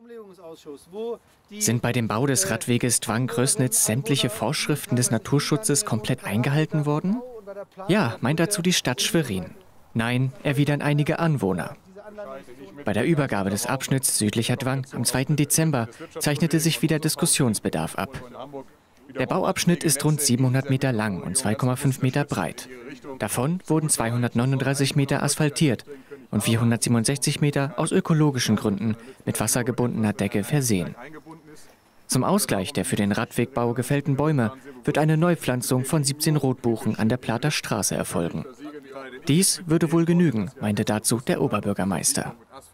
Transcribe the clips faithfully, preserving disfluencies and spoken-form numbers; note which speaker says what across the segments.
Speaker 1: Sind bei dem Bau des Radweges Dwang-Größnitz sämtliche Vorschriften des Naturschutzes komplett eingehalten worden? Ja, meint dazu die Stadt Schwerin. Nein, erwidern einige Anwohner. Bei der Übergabe des Abschnitts südlicher Dwang am zweiten Dezember zeichnete sich wieder Diskussionsbedarf ab. Der Bauabschnitt ist rund siebenhundert Meter lang und zwei Komma fünf Meter breit. Davon wurden zweihundertneununddreißig Meter asphaltiert und vierhundertsiebenundsechzig Meter aus ökologischen Gründen mit wassergebundener Decke versehen. Zum Ausgleich der für den Radwegbau gefällten Bäume wird eine Neupflanzung von siebzehn Rotbuchen an der Plather Straße erfolgen. Dies würde wohl genügen, meinte dazu der Oberbürgermeister.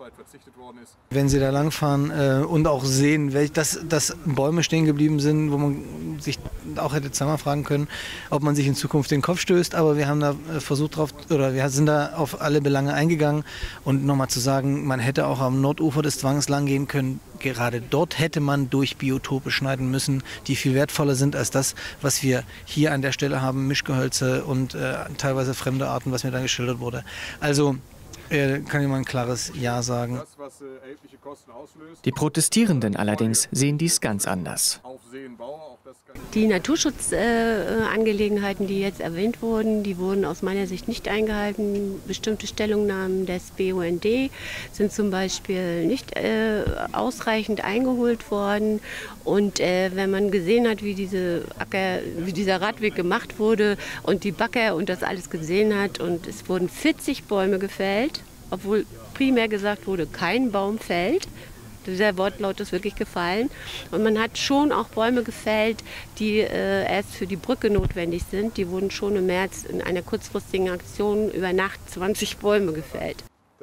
Speaker 2: Wenn Sie da langfahren äh, und auch sehen, welch, dass, dass Bäume stehen geblieben sind, wo man sich auch hätte zweimal fragen können, ob man sich in Zukunft den Kopf stößt. Aber wir haben da versucht drauf, oder wir sind da auf alle Belange eingegangen. Und nochmal zu sagen, man hätte auch am Nordufer des Dwangs lang gehen können. Gerade dort hätte man durch Biotope schneiden müssen, die viel wertvoller sind als das, was wir hier an der Stelle haben, Mischgehölze und äh, teilweise fremde Arten, was mir da geschildert wurde. Also Äh, kann ich mal ein klares Ja sagen.
Speaker 1: Die Protestierenden allerdings sehen dies ganz anders.
Speaker 3: Die Naturschutzangelegenheiten, äh, die jetzt erwähnt wurden, die wurden aus meiner Sicht nicht eingehalten. Bestimmte Stellungnahmen des B U N D sind zum Beispiel nicht äh, ausreichend eingeholt worden. Und äh, wenn man gesehen hat, wie, diese Acker, wie dieser Radweg gemacht wurde und die Bagger und das alles gesehen hat, und es wurden vierzig Bäume gefällt, obwohl primär gesagt wurde, kein Baum fällt. Dieser Wortlaut ist wirklich gefallen. Und man hat schon auch Bäume gefällt, die äh, erst für die Brücke notwendig sind. Die wurden schon im März in einer kurzfristigen Aktion über Nacht zwanzig Bäume gefällt.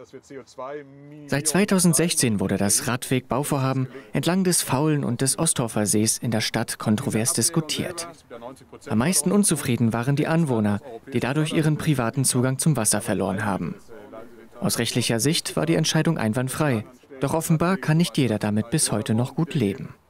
Speaker 1: Seit zweitausendsechzehn wurde das Radwegbauvorhaben entlang des Faulen und des Ostorfer Sees in der Stadt kontrovers diskutiert. Am meisten unzufrieden waren die Anwohner, die dadurch ihren privaten Zugang zum Wasser verloren haben. Aus rechtlicher Sicht war die Entscheidung einwandfrei. Doch offenbar kann nicht jeder damit bis heute noch gut leben.